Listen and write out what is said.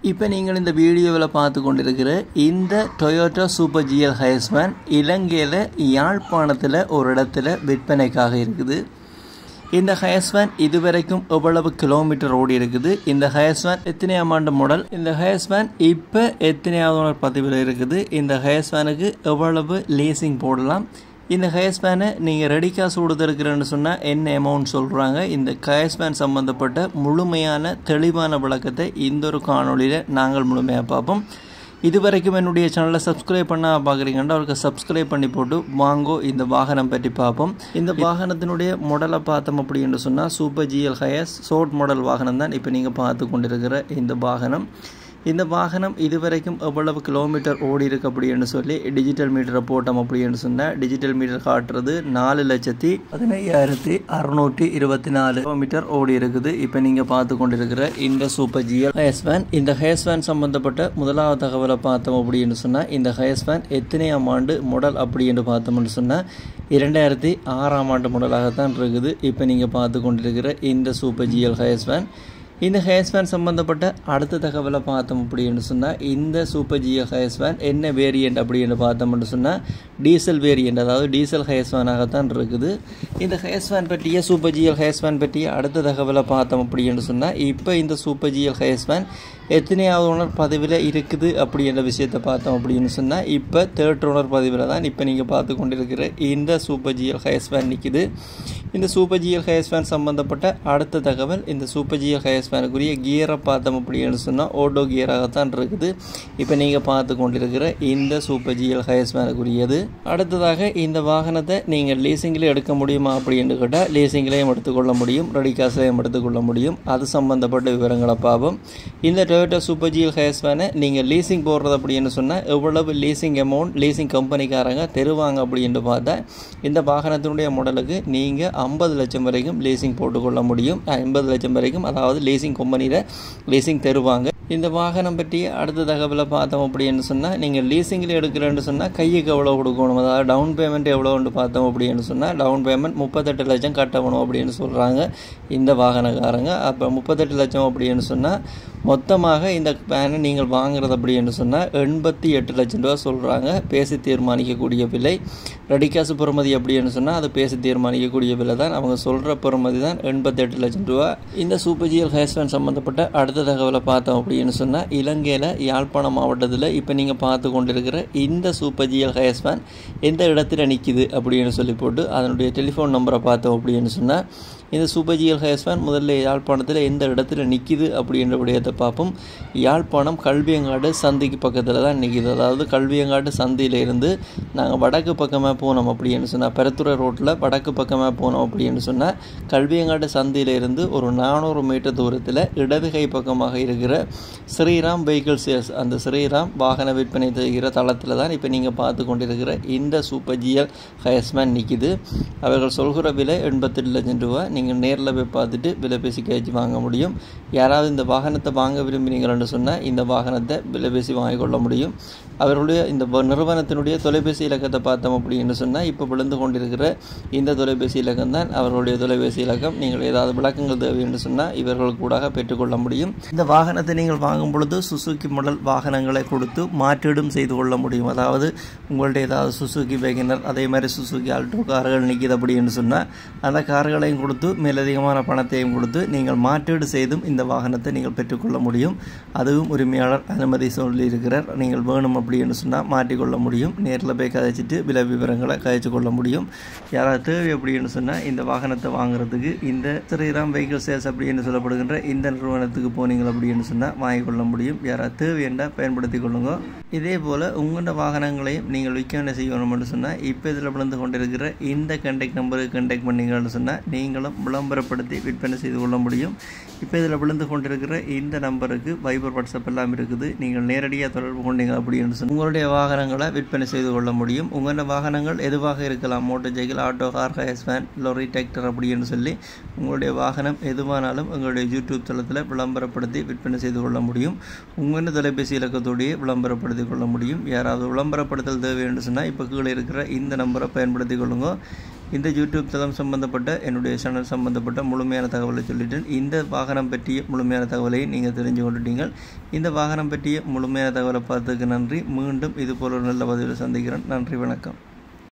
இப்போ நீங்கள் இந்த வீடியோவில் பார்த்து கொண்டிருக்கிற இந்த Toyota super GL Hiace van இலங்கையில் யாழ்ப்பாணத்தில் ஒரு இடத்துல விற்பனைக்காக இருக்குது. இந்த ஹையர்ஸ் வேன் இதுவரைக்கும் எவ்வளவு கிலோமீட்டர் ஓடி இருக்குது, இந்த ஹையர்ஸ் வேன் எத்தனையாம் ஆண்டு மாடல், இந்த ஹையர்ஸ் வேன் இப்போ எத்தனையாவது பதிவில் இருக்குது, இந்த ஹையர்ஸ் வேனுக்கு எவ்வளவு லீசிங் போடலாம், இந்த ஹையர்ஸ் வேனை நீங்கள் ரெடி காசு கொடுத்துருக்குறேன்னு சொன்னால் என்ன அமௌண்ட் சொல்கிறாங்க, இந்த ஹையர்ஸ் வேன் சம்மந்தப்பட்ட முழுமையான தெளிவான விளக்கத்தை இந்த ஒரு காணொலியில் நாங்கள் முழுமையாக பார்ப்போம். இது வரைக்கும் என்னுடைய சேனலை சப்ஸ்கிரைப் பண்ணால் பார்க்குறீங்கன்னா அவருக்கு சப்ஸ்கிரைப் பண்ணி போட்டு வாங்கோ இந்த வாகனம் பற்றி பார்ப்போம். இந்த வாகனத்தினுடைய மாடலை பார்த்தோம் அப்படின்னு சொன்னால் super GL Hiace short model வாகனம் தான் இப்போ நீங்கள் பார்த்து கொண்டிருக்கிற இந்த வாகனம். இந்த வாகனம் இதுவரைக்கும் எவ்வளவு கிலோமீட்டர் ஓடி இருக்கு அப்படின்னு சொல்லி டிஜிட்டல் மீட்டரை போட்டோம் அப்படின்னு சொன்னால் டிஜிட்டல் மீட்டர் காட்டுறது 4,15,624 கிலோமீட்டர் ஓடி இருக்குது. இப்போ நீங்கள் பார்த்து கொண்டிருக்கிற இந்த சூப்பர் ஜிஎல் ஹையர்ஸ் வேன், இந்த ஹையர்ஸ் வேன் சம்பந்தப்பட்ட முதலாவது தகவலை பார்த்தோம் அப்படின்னு சொன்னால் இந்த ஹையர்ஸ் வேன் எத்தனையாம் ஆண்டு மாடல் அப்படின்னு பார்த்தோம்னு சொன்னால் 2006ஆம் ஆண்டு மாடலாகத்தான் இருக்குது. இப்போ நீங்கள் பார்த்து கொண்டிருக்கிற இந்த சூப்பர் ஜிஎல் ஹையர்ஸ் வேன், இந்த ஹையர்ஸ் வேன் சம்பந்தப்பட்ட அடுத்த தகவலை பார்த்தோம் அப்படின்னு சொன்னால் இந்த சூப்பர் ஜிஎல் ஹையர்ஸ் வேன் என்ன வேரியண்ட் அப்படின்னு பார்த்தோம்னு சொன்னால் டீசல் வேரியண்ட், அதாவது டீசல் ஹையர்ஸ் வேனாகத்தான் இருக்குது. இந்த ஹையர்ஸ் வேன் பற்றிய சூப்பர் ஜிஎல் ஹையர்ஸ் வேன் பற்றிய அடுத்த தகவலை பார்த்தோம் அப்படின்னு சொன்னால் இப்போ இந்த சூப்பர் ஜிஎல் ஹையர்ஸ் வேன் எத்தனையாவது ஓனர் பதிவில் இருக்குது அப்படின்ற விஷயத்தை பார்த்தோம் அப்படின்னு சொன்னால் இப்போ 3rd ஓனர் பதிவில் தான் இப்போ நீங்கள் பார்த்து கொண்டிருக்கிற இந்த சூப்பர் ஜிஎல் ஹையர்ஸ் வேன் நிற்குது. இந்த சூப்பர் ஜிஎல் ஹையர்ஸ் வேன் சம்பந்தப்பட்ட அடுத்த தகவல், இந்த சூப்பர் ஜிஎல் ஹையர்ஸ் வேனுக்குரிய கியரை பார்த்தோம் அப்படின்னு சொன்னால் ஓட்டோ கியராகத்தான் இருக்குது. இப்போ நீங்கள் பார்த்து கொண்டிருக்கிற இந்த சூப்பர் ஜிஎல் ஹையர்ஸ் வேனுக்குரியது. அடுத்ததாக இந்த வாகனத்தை நீங்கள் லீசிங்கில் எடுக்க முடியுமா அப்படின்னு கேட்டால் லீசிங்லேயும் எடுத்துக்கொள்ள முடியும், ரெடி காசுலையும் எடுத்துக்கொள்ள முடியும். அது சம்பந்தப்பட்ட விவரங்களை பார்ப்போம். இந்த டொயோட்டா சூப்பர் ஜிஎல் ஹையர்ஸ் வேனை நீங்கள் லீசிங் போடுறது அப்படின்னு சொன்னால் எவ்வளவு லீசிங் அமௌண்ட் லீசிங் கம்பெனிக்காரங்க தருவாங்க அப்படின்னு பார்த்தா இந்த வாகனத்தினுடைய மாடலுக்கு நீங்கள் 50 லட்சம் வரைக்கும் லீசிங் போட்டுக்கொள்ள முடியும். 50 லட்சம் வரைக்கும், அதாவது லீசிங் கம்பெனியில் லீசிங் தருவாங்க. இந்த வாகனம் பற்றி அடுத்த தகவலை பார்த்தோம் அப்படின்னு சொன்னால் நீங்கள் லீசிங்கில் எடுக்கிறேன்னு சொன்னால் கையுக்கு எவ்வளோ கொடுக்கணும், அதாவது டவுன் பேமெண்ட் எவ்வளோன்னு பார்த்தோம் அப்படின்னு சொன்னால் டவுன் பேமெண்ட் 38 லட்சம் கட்டணும் அப்படின்னு சொல்கிறாங்க இந்த வாகனக்காரங்க. அப்போ 38 லட்சம் அப்படின்னு சொன்னால் மொத்தமாக இந்த வேனை நீங்கள் வாங்குறது அப்படின்னு சொன்னால் 88 லட்சம் ரூபா சொல்கிறாங்க. பேசி தீர்மானிக்கக்கூடிய விலை. ரெடி காசு பெறுமதி அப்படின்னு சொன்னால் அது பேசி தீர்மானிக்கக்கூடிய விலை தான். அவங்க சொல்கிற பெறுமதி தான் 88 லட்சம் ரூபா. இந்த சூப்பர் ஜிஎல் ஹையர்ஸ் வேன் சம்மந்தப்பட்ட அடுத்த தகவலை பார்த்தோம் அப்படின்னு சொன்னால் இலங்கையில் யாழ்ப்பாணம் மாவட்டத்தில் இப்போ நீங்கள் பார்த்து கொண்டிருக்கிற இந்த சூப்பர் ஜிஎல் ஹையர்ஸ் வேன் எந்த இடத்துல நிற்கிது அப்படின்னு சொல்லி போட்டு அதனுடைய டெலிஃபோன் நம்பரை பார்த்தோம் அப்படின்னு சொன்னால் இந்த சூப்பர் ஜிஎல் ஹையர்ஸ் வேன் முதல்ல யாழ்ப்பாணத்தில் எந்த இடத்துல நிற்கிது அப்படின்ற விடயத்தை பார்ப்போம். யாழ்ப்பாணம் கல்வியங்காடு சந்திக்கு பக்கத்தில் தான் நிற்கிது. அதாவது கல்வியங்காடு சந்தியிலிருந்து நாங்கள் வடக்கு பக்கமாக போனோம் அப்படின்னு சொன்னால் பெரத்துறை ரோட்டில் வடக்கு பக்கமாக போனோம் அப்படின்னு சொன்னால் கல்வியங்காடு சந்தியிலிருந்து ஒரு 400 மீட்டர் தூரத்தில் இடதுகை பக்கமாக இருக்கிற ஸ்ரீராம் வெஹிக்கிள் சேல்ஸ், அந்த ஸ்ரீராம் வாகன விற்பனை செய்கிற தளத்தில் தான் இப்போ நீங்கள் பார்த்து கொண்டிருக்கிற இந்த சூப்பர் ஜிஎல் ஹையர்ஸ் வேன் நிற்கிது. அவர்கள் சொல்கிற விலை 88 லட்சம் ரூபா. நீங்கள் நேரில் போய் பார்த்துட்டு விலை பேசி கேட்டு வாங்க முடியும். யாராவது இந்த வாகனத்தை வாங்க விரும்பினீங்கன்னு சொன்னால் இந்த வாகனத்தை விலை பேசி வாங்கிக்கொள்ள முடியும். அவர்களுடைய இந்த நிறுவனத்தினுடைய தொலைபேசி இலக்கத்தை பார்த்தோம் அப்படின்னு சொன்னால் இப்போ விழுந்து கொண்டிருக்கிற இந்த தொலைபேசி இலக்கம் தான் அவர்களுடைய தொலைபேசி இலக்கம். நீங்கள் ஏதாவது விளக்கங்கள் தேவை என்று சொன்னால் இவர்கள் கூட பெற்றுக்கொள்ள முடியும். இந்த வாகனத்தை நீங்கள் வாங்கும் பொழுது சுசுகி மாடல் வாகனங்களை கொடுத்து மாற்றீடும் செய்து கொள்ள முடியும். அதாவது உங்கள்ட்ட ஏதாவது சுசுகி வேகனர் அதே மாதிரி சுசுகி ஆல்டோ கார்கள் நிற்கிது அப்படின்னு சொன்னால் அந்த கார்களையும் கொடுத்து மேலதிகமான பணத்தையும் கொடுத்து நீங்கள் மாற்றீடு செய்தும் இந்த வாகனத்தை நீங்கள் பெற்றுக்கொள்ள முடியும். அதுவும் உரிமையாளர் அனுமதி சொல்லியிருக்கிறார். நீங்கள் வேணும் அப்படின்னு சொன்னால் மாற்றிக்கொள்ள முடியும். நேரில் போய் கதைச்சிட்டு விலை விவரங்களை கதைச்சு கொள்ள முடியும். யாராவது தேவை அப்படின்னு சொன்னால் இந்த வாகனத்தை வாங்குறதுக்கு இந்த ஸ்ரீராம் வெஹிக்கிள் சேல்ஸ் அப்படின்னு சொல்லப்படுகின்ற இந்த நிறுவனத்துக்கு போனீங்க அப்படின்னு சொன்னால் வாங்கிக்கொள்ள முடியும். யாராவது தேவை என்றால் பயன்படுத்தி கொள்ளுங்க. இதே போல் உங்களோட வாகனங்களையும் நீங்கள் விற்க செய்யணும்னு சொன்னால் இப்போ இதில் விழுந்து கொண்டிருக்கிற இந்த கண்டெக்ட் நம்பருக்கு கண்டெக்ட் பண்ணீங்கன்னு சொன்னால் நீங்களும் விளம்பரப்படுத்தி விற்பனை செய்து கொள்ள முடியும். இப்போ இதில் விழுந்து கொண்டிருக்கிற இந்த நம்பருக்கு வைபர் வாட்ஸ்அப் எல்லாம் இருக்குது. நீங்கள் நேரடியாக தொடர்பு கொண்டீங்க அப்படின்னு சொன்னால் உங்களுடைய வாகனங்களை விற்பனை செய்து கொள்ள முடியும். உங்களோட வாகனங்கள் எதுவாக இருக்கலாம், motorcycle, auto, car, Hiace van, lorry, tractor அப்படின்னு சொல்லி உங்களுடைய வாகனம் எதுவானாலும் உங்களுடைய யூடியூப் தளத்தில் விளம்பரப்படுத்தி விற்பனை செய்து கொள்ள முடியும். உங்களோட தொலைபேசி இலக்கத்தோடையே விளம்பரப்படுத்தி கொள்ள முடியும். யாராவது விளம்பரப்படுத்தல் தேவை என்று சொன்னால் இப்போ கீழே இருக்கிற இந்த நம்பரை பயன்படுத்தி கொள்ளுங்க. இந்த யூடியூப் தளம் சம்பந்தப்பட்ட என்னுடைய சேனல் சம்பந்தப்பட்ட முழுமையான தகவலை சொல்லிட்டேன். இந்த வாகனம் பற்றிய முழுமையான தகவலை நீங்கள் தெரிஞ்சு கொண்டுட்டீங்க. இந்த வாகனம் பற்றிய முழுமையான தகவலை பார்த்ததுக்கு நன்றி. மீண்டும் இது போல ஒரு நல்ல பதிவில் சந்திக்கிறேன். நன்றி, வணக்கம்.